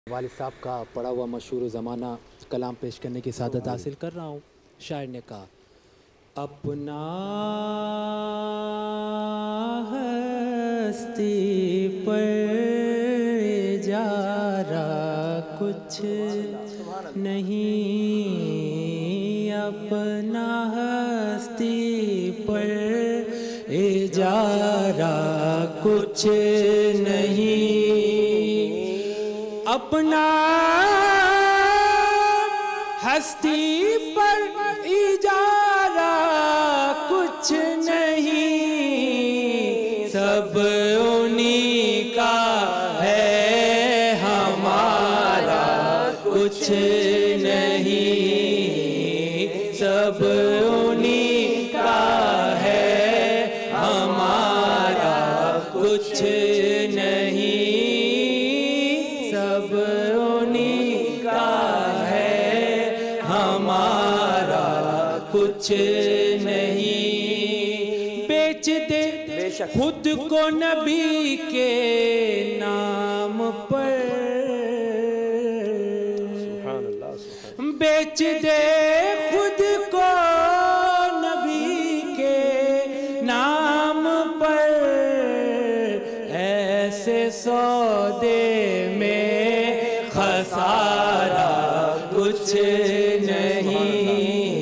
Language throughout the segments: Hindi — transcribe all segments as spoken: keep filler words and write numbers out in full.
वालिद साहब का पढ़ा हुआ मशहूर ज़माना कलाम पेश करने की सादत हासिल कर रहा हूँ। शायर ने कहा, अपना हस्ती पर इजारा कुछ नहीं, अपना हस्ती पर इजारा कुछ नहीं, अपना हस्ती पर इजारा कुछ नहीं, सब उन्हीं का है हमारा कुछ नहीं, सब उन्हीं का है हमारा कुछ नहीं, सब उन्हीं का है हमारा कुछ नहीं। बेच दे खुद को नबी के नाम पर, बेच दे खुद को नबी के नाम पर, ऐसे सौदे में खसारा कुछ नहीं,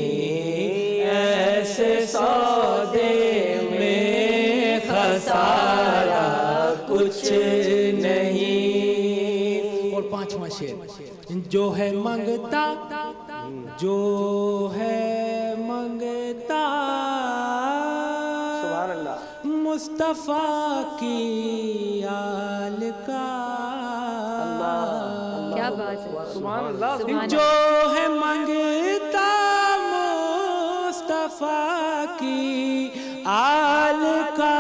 ऐसे सौदे में खसारा कुछ नहीं। और पांचवा शेर, जो है मंगता, जो है मंगता मुस्तफा की आल का, क्या बात है, सुभान अल्लाह। जो है मंगता मुस्तफा की आल का,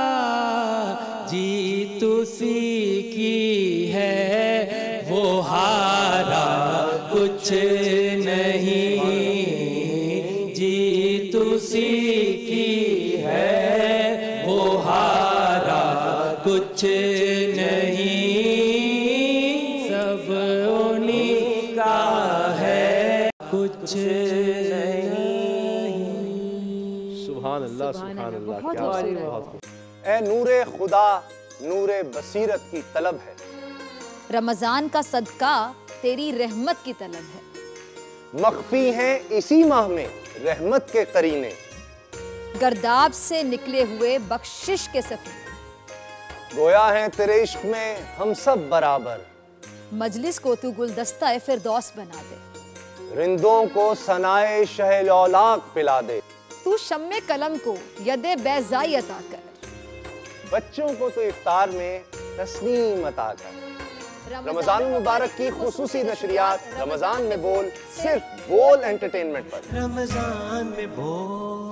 जीत उसी की है वो हारा कुछ नहीं, जीत उसी की है वो हारा कुछ नहीं, सब उन्हीं का है कुछ नहीं। सुभान अल्लाह, सुभान अल्लाह, क्या बात है। ए नूरे खुदा नूरे बसीरत की तलब है, रमजान का सदका तेरी रहमत की तलब है, मख्फी हैं इसी माह में रहमत के करीने, गर्दाब से निकले हुए बख्शिश के सफीने, गोया है तेरे इश्क में हम सब बराबर, मजलिस को तू गुलदस्ता फिरदौस बना दे, रिंदों को सनाए शहलौलाक पिला दे, तू शम्मे कलम को यदे बैज़ाई अता कर, बच्चों को तो इफ्तार में तस्नीम अता कर। रमजान मुबारक की खुसूसी नशरियात रमजान में बोल, सिर्फ बोल एंटरटेनमेंट पर। रमजान में बोल।